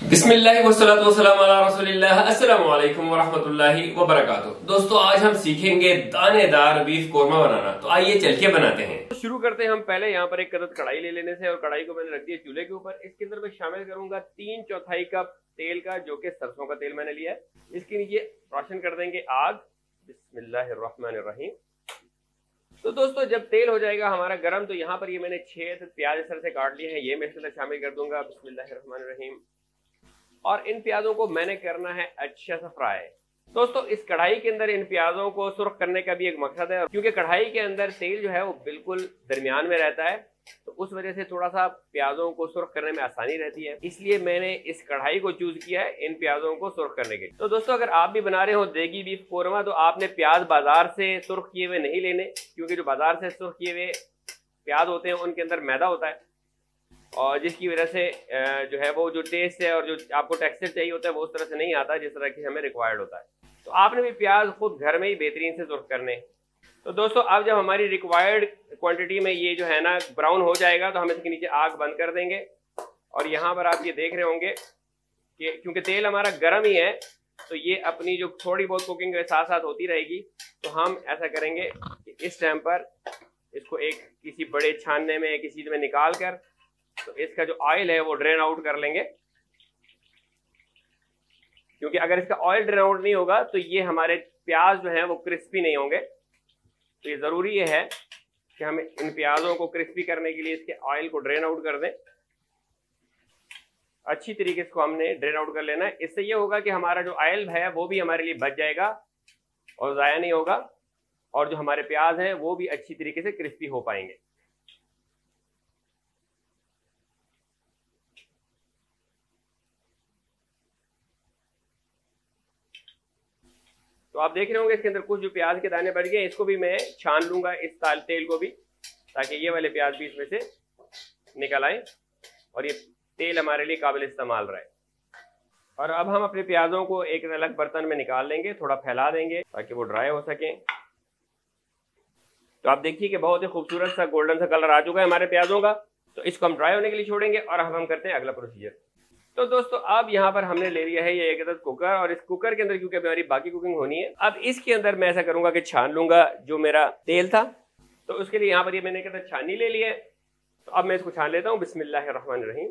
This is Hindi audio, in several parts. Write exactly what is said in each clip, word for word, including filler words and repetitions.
बिस्मिल्लाह वस्सलातु वस्सलामु अला रसूलिल्लाह। अस्सलामु अलैकुम वरहमतुल्लाहि वबरकातुहू। दोस्तों आज हम सीखेंगे दानेदार बीफ कोरमा बनाना, तो आइए चल के बनाते हैं। तो शुरू करते हैं हम पहले यहाँ पर एक कदद कढ़ाई ले लेने से, और कढ़ाई को मैंने रख दिया चूल्हे के ऊपर। इसके अंदर मैं शामिल करूंगा तीन चौथाई कप तेल का, जो कि सरसों का तेल मैंने लिया है। इसके नीचे रोशन कर देंगे आग। बिस्मिल्लाहिर्रहमानिर्रहीम। तो दोस्तों जब तेल हो जाएगा हमारा गर्म, तो यहाँ पर ये मैंने छह प्याज इस तरह से काट लिए हैं, ये मैं इसके अंदर शामिल कर दूंगा। बिस्मिल्लाहिर्रहमानिर्रहीम। और इन प्याजों को मैंने करना है अच्छा सा फ्राई। दोस्तों इस कढ़ाई के अंदर इन प्याजों को सुर्ख करने का भी एक मकसद है, क्योंकि कढ़ाई के अंदर तेल जो है वो बिल्कुल दरमियान में रहता है, तो उस वजह से थोड़ा सा प्याजों को सुर्ख करने में आसानी रहती है। इसलिए मैंने इस कढ़ाई को चूज किया है इन प्याजों को सुर्ख करने के लिए। तो दोस्तों अगर आप भी बना रहे हो देगी बीफ कोरमा, तो आपने प्याज बाजार से सुर्ख किए हुए नहीं लेने, क्योंकि जो बाजार से सुर्ख किए हुए प्याज होते हैं उनके अंदर मैदा होता है, और जिसकी वजह से जो है वो जो टेस्ट है और जो आपको टेक्सचर चाहिए होता है वो उस तरह से नहीं आता जिस तरह की हमें रिक्वायर्ड होता है। तो आपने भी प्याज खुद घर में ही बेहतरीन से सुर्ख करने। तो दोस्तों अब जब हमारी रिक्वायर्ड क्वांटिटी में ये जो है ना ब्राउन हो जाएगा, तो हम इसके नीचे आग बंद कर देंगे। और यहाँ पर आप ये देख रहे होंगे कि क्योंकि तेल हमारा गर्म ही है, तो ये अपनी जो थोड़ी बहुत कुकिंग के साथ साथ होती रहेगी। तो हम ऐसा करेंगे कि इस टाइम पर इसको एक किसी बड़े छानने में किसी में निकाल कर, तो इसका जो ऑयल है वो ड्रेन आउट कर लेंगे, क्योंकि अगर इसका ऑयल ड्रेन आउट नहीं होगा तो ये हमारे प्याज जो है वो क्रिस्पी नहीं होंगे। तो ये जरूरी ये है कि हम इन प्याजों को क्रिस्पी करने के लिए इसके ऑयल को ड्रेन आउट कर दें। अच्छी तरीके से हमने ड्रेन आउट कर लेना है। इससे ये होगा कि हमारा जो ऑयल है वो भी हमारे लिए बच जाएगा और ज़ाया नहीं होगा, और जो हमारे प्याज हैं वो भी अच्छी तरीके से क्रिस्पी हो पाएंगे। तो आप देख रहे होंगे इसके अंदर कुछ जो प्याज के दाने बढ़ गए, इसको भी मैं छान लूंगा इस ताल तेल को भी, ताकि ये वाले प्याज भी इसमें से निकल आए और ये तेल हमारे लिए काबिल इस्तेमाल रहे। और अब हम अपने प्याजों को एक अलग बर्तन में निकाल लेंगे, थोड़ा फैला देंगे ताकि वो ड्राई हो सके। तो आप देखिए कि बहुत ही खूबसूरत सा गोल्डन सा कलर आ चुका है हमारे प्याजों का। तो इसको हम ड्राई होने के लिए छोड़ेंगे और अब हम करते हैं अगला प्रोसीजर। तो दोस्तों अब यहाँ पर हमने ले लिया है ये एक अदद कुकर, और इस कुकर के अंदर क्योंकि हमारी बाकी कुकिंग होनी है, अब इसके अंदर मैं ऐसा करूंगा कि छान लूंगा जो मेरा तेल था। तो उसके लिए यहाँ पर ये मैंने एक अदद छानी ले लिया है। तो अब मैं इसको छान लेता हूँ। बिस्मिल्लाहिर्रहमानिर्रहीम।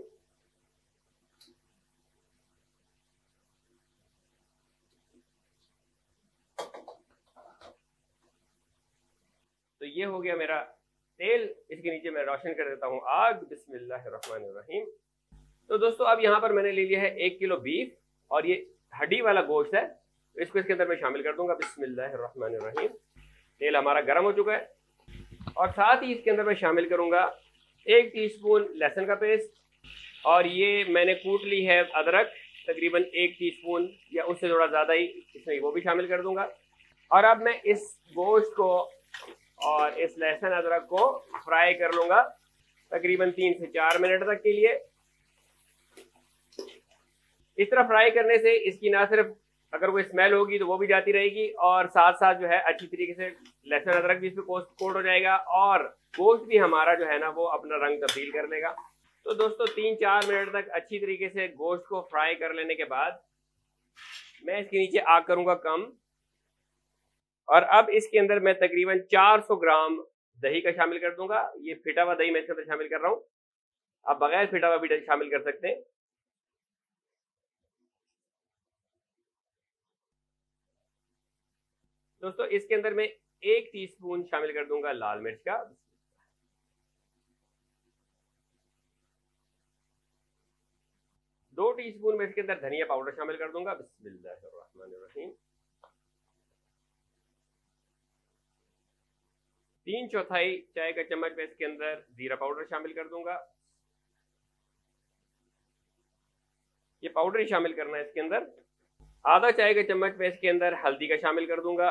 तो ये हो गया मेरा तेल। इसके नीचे मैं रोशन कर देता हूँ आग। बिस्मिल्लाहिर्रहमानिर्रहीम। तो दोस्तों अब यहाँ पर मैंने ले लिया है एक किलो बीफ, और ये हड्डी वाला गोश्त है, तो इसको इसके अंदर मैं शामिल कर दूंगा। बिस्मिल्लाहिर्रहमानिर्रहीम। तेल हमारा गर्म हो चुका है, और साथ ही इसके अंदर मैं शामिल करूंगा एक टीस्पून लहसुन का पेस्ट, और ये मैंने कूट ली है अदरक तकरीबन एक टीस्पून या उससे थोड़ा ज़्यादा ही, इसमें वो भी शामिल कर दूंगा। और अब मैं इस गोश्त को और इस लहसुन अदरक को फ्राई कर लूंगा तकरीबन तीन से चार मिनट तक के लिए। इस तरह फ्राई करने से इसकी ना सिर्फ अगर कोई स्मेल होगी तो वो भी जाती रहेगी, और साथ साथ जो है अच्छी तरीके से लहसुन अदरक भी इसमें कोट हो जाएगा, और गोश्त भी हमारा जो है ना वो अपना रंग तब्दील कर लेगा। तो दोस्तों तीन चार मिनट तक अच्छी तरीके से गोश्त को फ्राई कर लेने के बाद मैं इसके नीचे आग करूंगा कम, और अब इसके अंदर मैं तकरीबन चार सौ ग्राम दही का शामिल कर दूंगा। ये फिटा हुआ दही मैं इसके अंदर शामिल कर रहा हूँ, आप बगैर फिटा हुआ भी शामिल कर सकते हैं। दोस्तों इसके अंदर मैं एक टीस्पून शामिल कर दूंगा लाल मिर्च का, दो टीस्पून मैं इसके अंदर धनिया पाउडर शामिल कर दूंगा। बिस्मिल्लाहिर्रहमानिर्रहीम। तीन चौथाई चाय का चम्मच मैं इसके अंदर जीरा पाउडर शामिल कर दूंगा। ये पाउडर ही शामिल करना है इसके अंदर। आधा चाय का चम्मच मैं इसके अंदर हल्दी का शामिल कर दूंगा।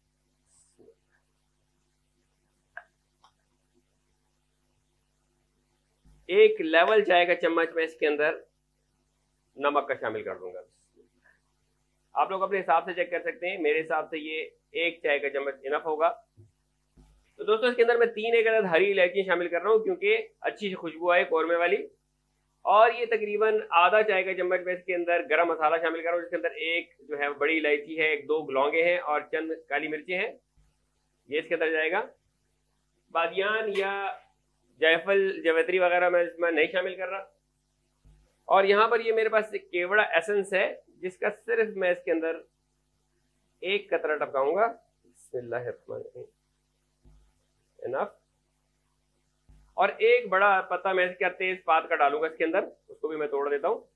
एक लेवल चाय का चम्मच मैं इसके अंदर नमक का शामिल कर दूंगा। आप लोग अपने हिसाब से चेक कर सकते हैं, मेरे हिसाब से ये एक चाय का चम्मच इनफ होगा। तो दोस्तों इसके अंदर मैं तीन एक अदद हरी इलायची शामिल कर रहा हूँ, क्योंकि अच्छी खुशबू आए कौरमे वाली, और ये तकरीबन आधा चाय का चम्मच में इसके अंदर गरम मसाला शामिल कर रहा हूँ, जिसके अंदर एक जो है बड़ी इलायची है, एक दो लौंगे हैं और चंद काली मिर्चें हैं, ये इसके अंदर जाएगा। बादियान या जायफल जावित्री वगैरह मैं इसमें नहीं शामिल कर रहा। और यहाँ पर ये मेरे पास एक केवड़ा एसेंस है, जिसका सिर्फ मैं इसके अंदर एक कतरा टपकाऊंगा। बिस्मिल्लाहिर्रहमानिर्रहीम, इनफ। और एक बड़ा पत्ता मैं इसका तेज पात का डालूंगा इसके अंदर, उसको भी मैं तोड़ देता हूं।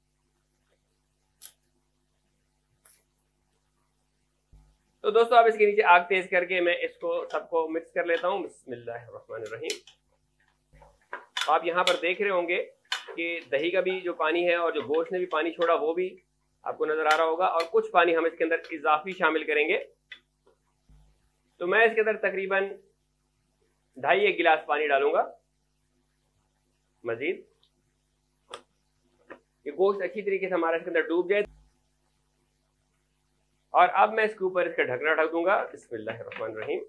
तो दोस्तों अब इसके नीचे आग तेज करके मैं इसको सबको मिक्स कर लेता हूं। बिस्मिल्लाहिर्रहमानिर्रहीम। आप यहां पर देख रहे होंगे कि दही का भी जो पानी है और जो गोश्त ने भी पानी छोड़ा वो भी आपको नजर आ रहा होगा, और कुछ पानी हम इसके अंदर इजाफी शामिल करेंगे। तो मैं इसके अंदर तकरीबन ढाई एक गिलास पानी डालूंगा मजीद। ये गोश्त अच्छी तरीके से हमारा इसके अंदर डूब जाए। और अब मैं इसके ऊपर इसका ढकना ढक दूंगा। बिस्मिल्लाहिर्रहमानिर्रहीम।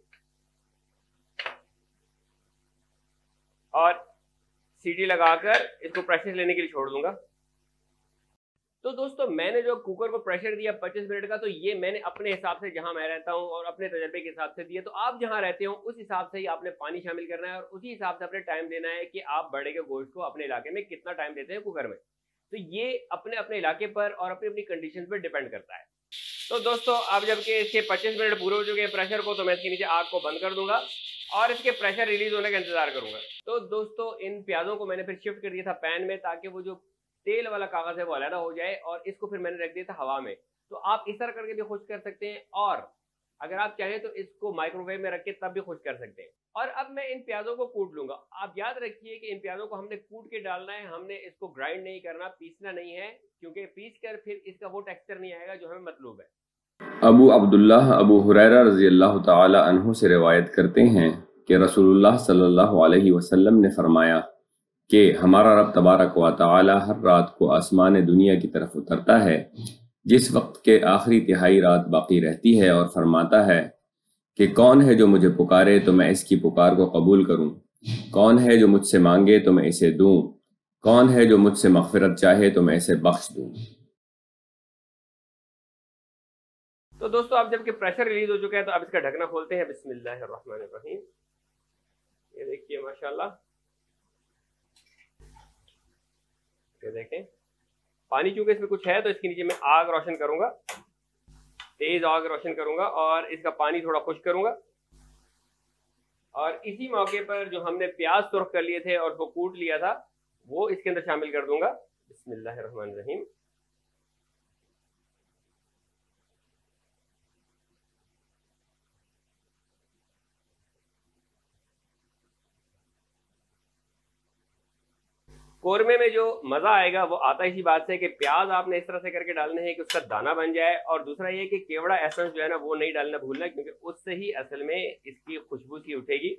और सीटी लगाकर इसको प्रेशर लेने के लिए छोड़ दूंगा। तो दोस्तों मैंने जो कुकर को प्रेशर दिया पच्चीस मिनट का, तो ये मैंने अपने हिसाब से जहां मैं रहता हूं और अपने तजर्बे के हिसाब से दिया। तो आप जहां रहते हो उस हिसाब से ही आपने पानी शामिल करना है और उसी हिसाब से अपने टाइम देना है कि आप बड़े के गोश्त को अपने इलाके में कितना टाइम देते हैं कुकर में। तो ये अपने अपने इलाके पर और अपनी अपनी कंडीशन पर डिपेंड करता है। तो दोस्तों अब जबकि इसके पच्चीस मिनट पूरे हो चुके हैं प्रेशर को, तो मैं इसके नीचे आग को बंद कर दूंगा और इसके प्रेशर रिलीज होने का इंतजार करूंगा। तो दोस्तों इन प्याजों को मैंने फिर शिफ्ट कर दिया था पैन में, ताकि वो जो तेल वाला कागज है वो अलग हो जाए, और इसको फिर मैंने रख दिया था हवा में। तो आप इस तरह करके भी खुश कर सकते हैं, और अगर आप चाहें तो इसको माइक्रोवेव में रख के तब भी खुश कर सकते हैं। और अब मैं इन प्याजों को कूट लूंगा। आप याद रखिए कि इन प्याजों को हमने कूट के डालना है, हमने इसको ग्राइंड नहीं करना, पीसना नहीं है, क्योंकि पीस कर फिर इसका वो टेक्सचर नहीं आएगा जो हमें मतलूब है। अबू अब्दुल्लाह अबू हुरैरा रज़ियल्लाहु ताला अन्हु से रिवायत करते हैं कि रसूलुल्लाह सल्लल्लाहु अलैहि वसल्लम ने फरमाया कि हमारा रब तबारक व तआला हर रात को आसमान दुनिया की तरफ उतरता है जिस वक्त के आखिरी तिहाई रात बाकी रहती है, और फरमाता है कि कौन है जो मुझे पुकारे तो मैं इसकी पुकार को कबूल करूं, कौन है जो मुझसे मांगे तो मैं इसे दूं, कौन है जो मुझसे मग़फ़िरत चाहे तो मैं इसे बख्श दूं। तो दोस्तों अब जबकि प्रेशर रिलीज हो चुका है, तो अब इसका ढकना खोलते हैं। बिस्मिल्लाहिर्रहमानिर्रहीम। ये देखिए माशाल्लाह, ये देखें पानी चूंकि इसमें कुछ है, तो इसके नीचे मैं आग रोशन करूंगा, तेज आग रोशन करूंगा और इसका पानी थोड़ा खुश करूंगा। और इसी मौके पर जो हमने प्याज सुर्ख कर लिए थे और उसको कूट लिया था वो इसके अंदर शामिल कर दूंगा। बिस्मिल्लाहिर्रहमानिर्रहीम। कोरमे में जो मजा आएगा वो आता इसी बात से कि प्याज आपने इस तरह से करके डालने हैं कि उसका दाना बन जाए, और दूसरा ये कि केवड़ा एसेंस जो है ना वो नहीं डालना भूलना, क्योंकि उससे ही असल में इसकी खुशबू सी उठेगी,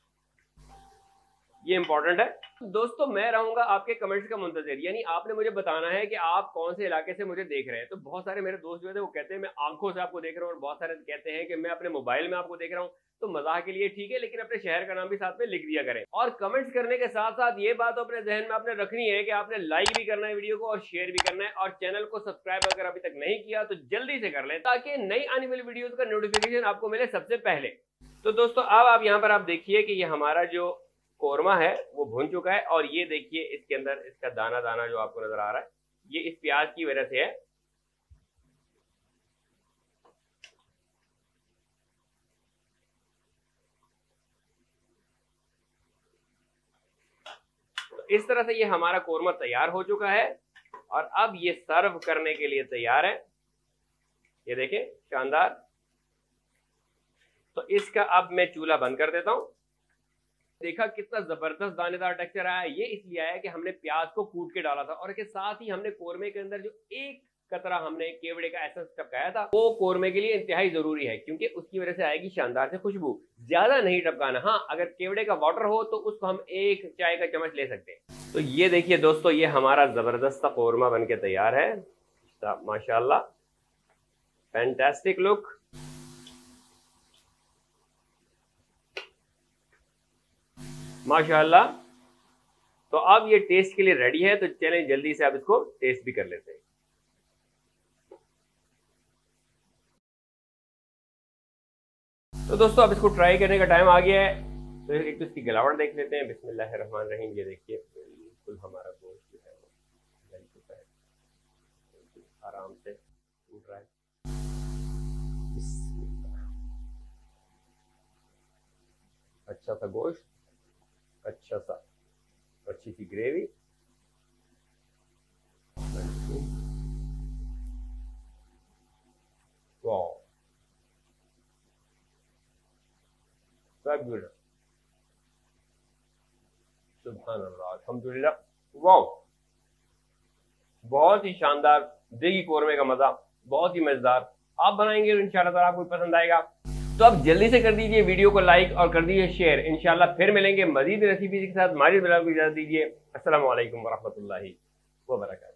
ये इंपॉर्टेंट है। दोस्तों मैं रहूंगा आपके कमेंट्स का मुंतजिर, यानी आपने मुझे बताना है कि आप कौन से इलाके से मुझे देख रहे हैं। तो बहुत सारे मेरे दोस्त जो है वो कहते हैं मैं आंखों से आपको देख रहा हूँ, और बहुत सारे कहते हैं कि मैं अपने मोबाइल में आपको देख रहा हूँ। तो मजाक के लिए ठीक है, लेकिन अपने शहर का नाम भी साथ में लिख दिया करें। और कमेंट्स करने के साथ साथ ये बात अपने जहन में आपने रखनी है कि आपने लाइक भी करना है वीडियो को और शेयर भी करना है, और चैनल को सब्सक्राइब अगर अभी तक नहीं किया तो जल्दी से कर लें, ताकि नई आने वाली वीडियोस का नोटिफिकेशन आपको मिले सबसे पहले। तो दोस्तों अब आप यहाँ पर आप देखिए कि ये हमारा जो कोरमा है वो भुन चुका है, और ये देखिए इसके अंदर इसका दाना दाना जो आपको नजर आ रहा है ये इस प्याज की वजह से है। तो इस तरह से ये हमारा कोरमा तैयार हो चुका है, और अब ये सर्व करने के लिए तैयार है। ये देखें शानदार। तो इसका अब मैं चूल्हा बंद कर देता हूं। देखा कितना जबरदस्त दानेदार टेक्सचर आया। ये इसलिए आया कि हमने प्याज को कूट के डाला था, और इसके साथ ही हमने कोरमे के अंदर जो एक कतरा हमने केवड़े का एसेंस टपकाया था वो कोरमे के लिए इंतहाई जरूरी है, क्योंकि उसकी वजह से आएगी शानदार से खुशबू। ज्यादा नहीं टपकाना। हाँ अगर केवड़े का वाटर हो तो उसको हम एक चाय का चम्मच ले सकते हैं। तो ये देखिए दोस्तों ये हमारा जबरदस्त कोरमा बनके तैयार है माशाल्लाह। Fantastic look. माशाल्लाह। तो अब ये टेस्ट के लिए रेडी है, तो चलें जल्दी से आप इसको टेस्ट भी कर लेते हैं। तो दोस्तों अब इसको ट्राई करने का टाइम आ गया है। तो एक तो इसकी गलावट देख लेते हैं। बिस्मिल्लाहिर्रहमानिर्रहीम। ये देखिए बिल्कुल हमारा गोश्त जो है वो जल चुका है, आराम से टूट रहा है। अच्छा सा गोश्त, अच्छा सा अच्छी सी ग्रेवी, वाह गुड, सुभान अल्लाह, अल्हम्दुलिल्लाह, वाह बहुत ही शानदार देगी कोरमे का मजा, बहुत ही मजेदार। आप बनाएंगे तो इंशाल्लाह ताला आपको पसंद आएगा। तो आप जल्दी से कर दीजिए वीडियो को लाइक और कर दीजिए शेयर। इंशाल्लाह फिर मिलेंगे मजीद रेसिपी के साथ। माजिद बिलाल को इजाजत दीजिए। अस्सलामु अलैकुम वरहमतुल्लाहि वबरकातुहू।